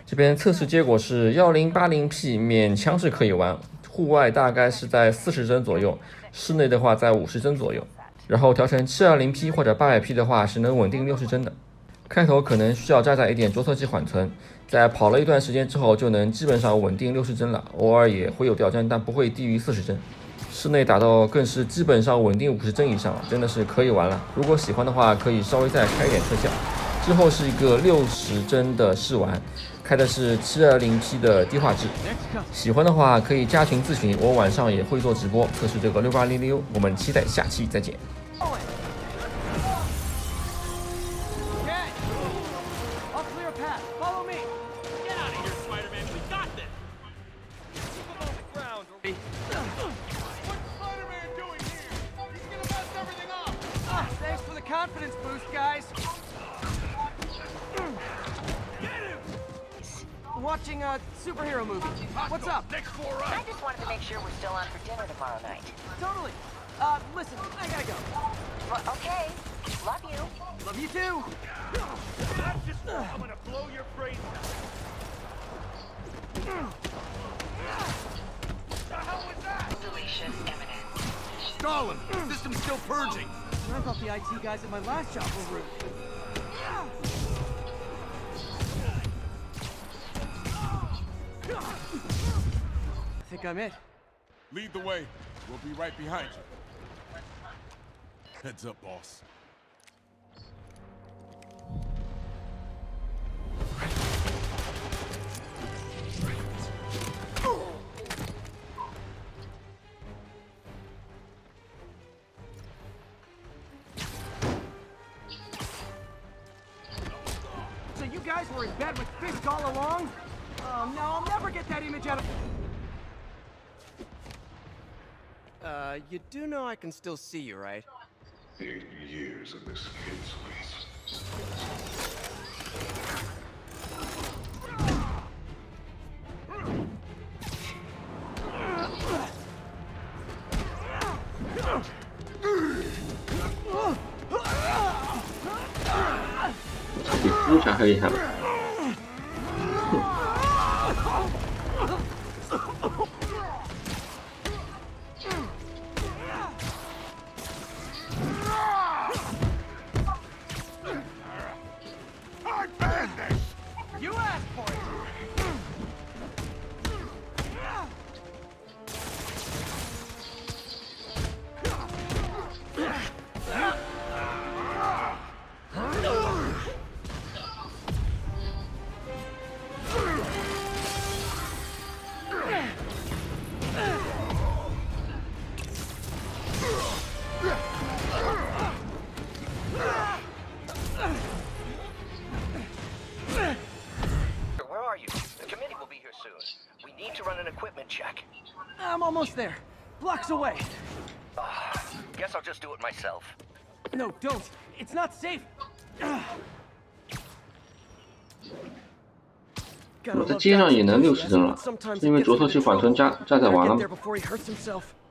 这边测试结果是1080P，勉强是可以玩，户外大概是在40帧左右，室内的话在50帧左右。然后调成720P 或者800P 的话是能稳定60帧的。开头可能需要加载一点着色器缓存，在跑了一段时间之后就能基本上稳定60帧了，偶尔也会有掉帧，但不会低于40帧。室内打到更是基本上稳定50帧以上，真的是可以玩了。如果喜欢的话，可以稍微再开一点特效。之后是一个60帧的试玩，开的是720P 的低画质。喜欢的话可以加群咨询，我晚上也会做直播测试这个6800。我们期待下期再见。 Confidence boost, guys. Watching a superhero movie. What's up? I just wanted to make sure we're still on for dinner tomorrow night. Totally. Listen, I gotta go. Well, okay. Love you. Love you too. I'm gonna blow your brains out. The hell was that? Deletion imminent. Stalin, system's still purging. I thought the IT guys at my last job were rude. I think I'm it. Lead the way. We'll be right behind you. Heads up, boss. So you guys were in bed with Fisk all along? Oh no, I'll never get that image out of... you do know I can still see you, right? 8 years of this kid's waste. 这比蜘蛛侠还厉害吧？ You asked for it! Where are you? The committee will be here soon. We need to run an equipment check. I'm almost there. Blocks away. Guess I'll just do it myself. No, don't. It's not safe. 我在街上也能60帧了，是因为着色器缓存加载完了吗？ Before he hurts himself.